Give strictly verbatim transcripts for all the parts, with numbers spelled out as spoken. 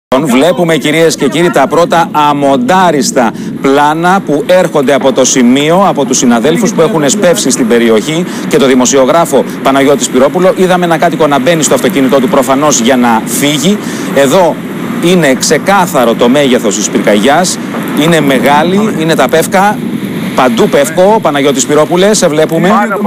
Βλέπουμε, κυρίες και κύριοι, τα πρώτα αμοντάριστα πλάνα που έρχονται από το σημείο, από τους συναδέλφους που έχουν εσπεύσει στην περιοχή και το δημοσιογράφο Παναγιώτη Σπυρόπουλο. Είδαμε ένα κάτοικο να μπαίνει στο αυτοκίνητό του προφανώς για να φύγει. Εδώ είναι ξεκάθαρο το μέγεθος της πυρκαγιάς, είναι μεγάλη, είναι τα πεύκα. Παντού πεύκο, Παναγιώτη Σπυρόπουλε, σε βλέπουμε.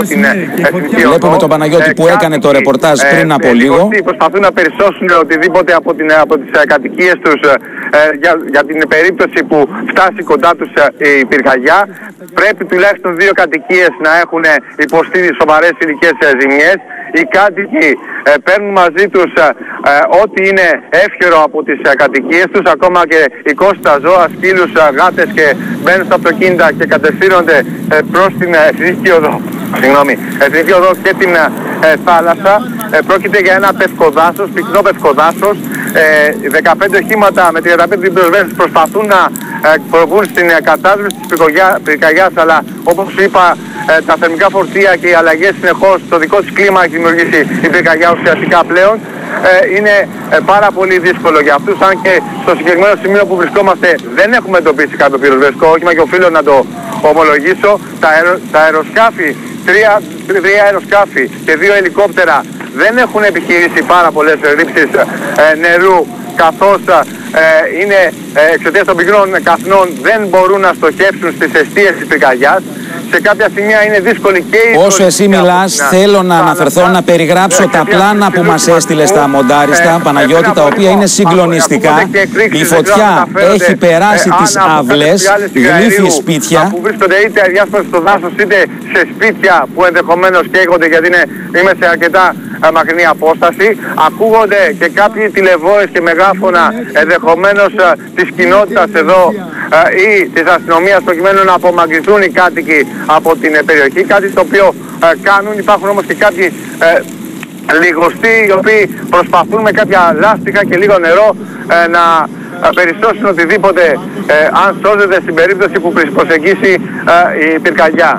Βλέπουμε τον Παναγιώτη ε, που έκανε το ρεπορτάζ ε, πριν από ε, λίγο. Προσπαθούν να περισσώσουν οτιδήποτε από, την, από τις ε, κατοικίες τους ε, για, για την περίπτωση που φτάσει κοντά τους ε, η πυρκαγιά. Πρέπει τουλάχιστον δύο κατοικίες να έχουν υποστεί σοβαρές υλικές ε, ζημιές. Οι κάτοικοι ε, παίρνουν μαζί τους ε, ε, ό,τι είναι εύχερο από τις ε, κατοικίες τους, ακόμα και οικόσιτα ζώα, σκύλους, ε, γάτες, και μπαίνουν στα αυτοκίνητα και κατευθύνονται ε, προς την εθνική οδό, συγγνώμη, εθνική οδό και την ε, θάλασσα. Ε, πρόκειται για ένα πευκοδάσος, πυκνό πευκοδάσος. Ε, δεκαπέντε οχήματα με τριάντα πέντε πυροσβέστες προσπαθούν να ε, προβούν στην ε, κατάσβεση της πυρκαγιάς, αλλά όπως είπα, ε, τα θερμικά φορτία και οι αλλαγές συνεχώς στο δικό της κλίμα έχει δημιουργήσει η πυρκαγιά ουσιαστικά πλέον. Ε, είναι ε, πάρα πολύ δύσκολο για αυτούς, αν και στο συγκεκριμένο σημείο που βρισκόμαστε δεν έχουμε εντοπίσει κάποιο πυροσβεστικό όχημα, και οφείλω να το ομολογήσω. Τα, αερο, τα αεροσκάφη, τρία, τρία αεροσκάφη και δύο ελικόπτερα δεν έχουν επιχειρήσει πάρα πολλές ρήψεις ε, νερού, καθώς ε, είναι ε, εξαιτίας των πυκνών καπνών δεν μπορούν να στοχεύσουν στις αιστείες της πυρκαγιάς. Σε κάποια σημεία είναι δύσκολη και η... Όσο εσύ μιλάς, θέλω να αναφερθώ, να περιγράψω τα πλάνα που μας έστειλε στα μοντάριστα, Παναγιώτη, τα οποία είναι συγκλονιστικά. Η φωτιά έχει περάσει τις αυλές, γλύφει σπίτια. Που βρίσκονται είτε αδιάσπαστοι στο δάσος, είτε σε σπίτια που ενδεχομένως καίγονται, γιατί είναι, είμαι σε αρκετά μακρινή απόσταση. Ακούγονται και κάποιοι τηλεβόες και μεγάφωνα ενδεχομένως της κοινότητας εδώ ή της αστυνομίας, προκειμένου να απομακρυνθούν οι κάτοικοι από την περιοχή, κάτι το οποίο ε, κάνουν. Υπάρχουν όμως και κάποιοι ε, λιγοστοί οι οποίοι προσπαθούν με κάποια λάστιχα και λίγο νερό ε, να ε, περισσώσουν οτιδήποτε ε, αν σώζεται στην περίπτωση που προσεγγίσει ε, η πυρκαγιά.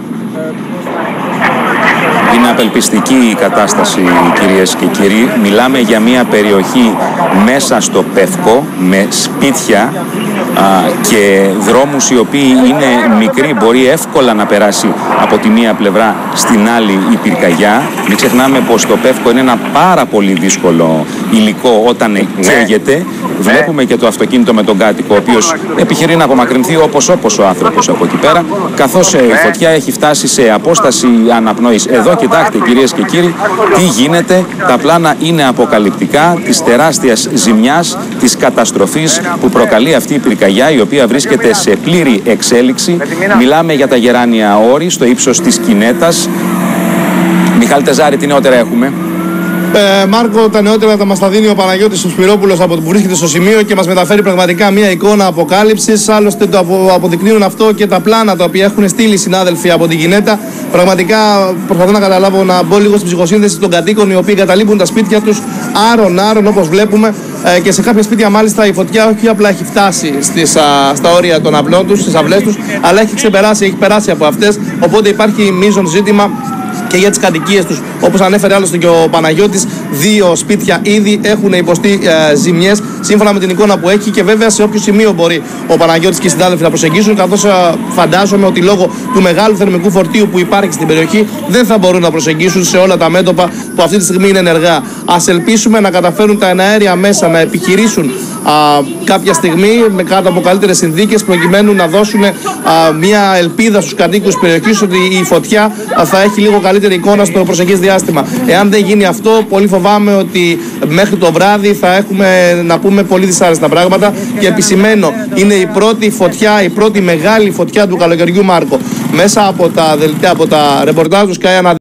Είναι απελπιστική η κατάσταση, κυρίες και κύριοι. Μιλάμε για μια περιοχή μέσα στο πεύκο, με σπίτια α, και δρόμους οι οποίοι είναι μικροί. Μπορεί εύκολα να περάσει από τη μία πλευρά στην άλλη η πυρκαγιά. Μην ξεχνάμε πως το πεύκο είναι ένα πάρα πολύ δύσκολο υλικό όταν καίγεται. Βλέπουμε και το αυτοκίνητο με τον κάτοικο, ο οποίος επιχειρεί να απομακρυνθεί όπως όπως ο άνθρωπος από εκεί πέρα, καθώς η φωτιά έχει φτάσει σε απόσταση αναπνοής. Εδώ κοιτάξτε, κυρίες και κύριοι, τι γίνεται. Τα πλάνα είναι αποκαλυπτικά της τεράστιας ζημιάς, της καταστροφής που προκαλεί αυτή η πυρκαγιά, η οποία βρίσκεται σε πλήρη εξέλιξη. Μιλάμε για τα Γεράνια Όρη, στο ύψος της Κινέτας. Μιχάλη Τεζάρη, τι νεότερα έχουμε? Ε, Μάρκο, τα νεότερα τα μας τα δίνει ο Παναγιώτης Σπυρόπουλος από που βρίσκεται στο σημείο και μας μεταφέρει πραγματικά μια εικόνα αποκάλυψης. Άλλωστε το απο, αποδεικνύουν αυτό και τα πλάνα τα οποία έχουν στείλει οι συνάδελφοι από την Κινέτα. Πραγματικά προσπαθώ να καταλάβω, να μπω λίγο στην ψυχοσύνθεση των κατοίκων, οι οποίοι καταλείπουν τα σπίτια τους άρον-άρον, όπως βλέπουμε, ε, και σε κάποια σπίτια μάλιστα η φωτιά όχι απλά έχει φτάσει στις, α, στα όρια των αυλών τους, στις αυλές τους, αλλά έχει ξεπεράσει, έχει περάσει από αυτές. Οπότε υπάρχει μείζον ζήτημα και για τις κατοικίες τους. Όπως ανέφερε άλλωστε και ο Παναγιώτης, δύο σπίτια ήδη έχουν υποστεί ε, ζημιές, σύμφωνα με την εικόνα που έχει, και βέβαια σε όποιο σημείο μπορεί ο Παναγιώτης και οι συνάδελφοι να προσεγγίσουν, καθώς ε, φαντάζομαι ότι λόγω του μεγάλου θερμικού φορτίου που υπάρχει στην περιοχή δεν θα μπορούν να προσεγγίσουν σε όλα τα μέτωπα που αυτή τη στιγμή είναι ενεργά. Ας ελπίσουμε να καταφέρουν τα εναέρια μέσα να επιχειρήσουν α, κάποια στιγμή με κάτω από καλύτερες συνθήκες, προκειμένου να δώσουν α, μια ελπίδα στους κατοίκους της περιοχής ότι η φωτιά α, θα έχει λίγο καλύτερη εικόνα στο προσεχές διάστημα. Εάν δεν γίνει αυτό, πολύ φοβάμαι ότι μέχρι το βράδυ θα έχουμε να πούμε πολύ δυσάρεστα πράγματα. Και επισημαίνω, είναι η πρώτη φωτιά, η πρώτη μεγάλη φωτιά του καλοκαιριού, Μάρκο. Μέσα από τα, από τα ρεπορτάζ του Sky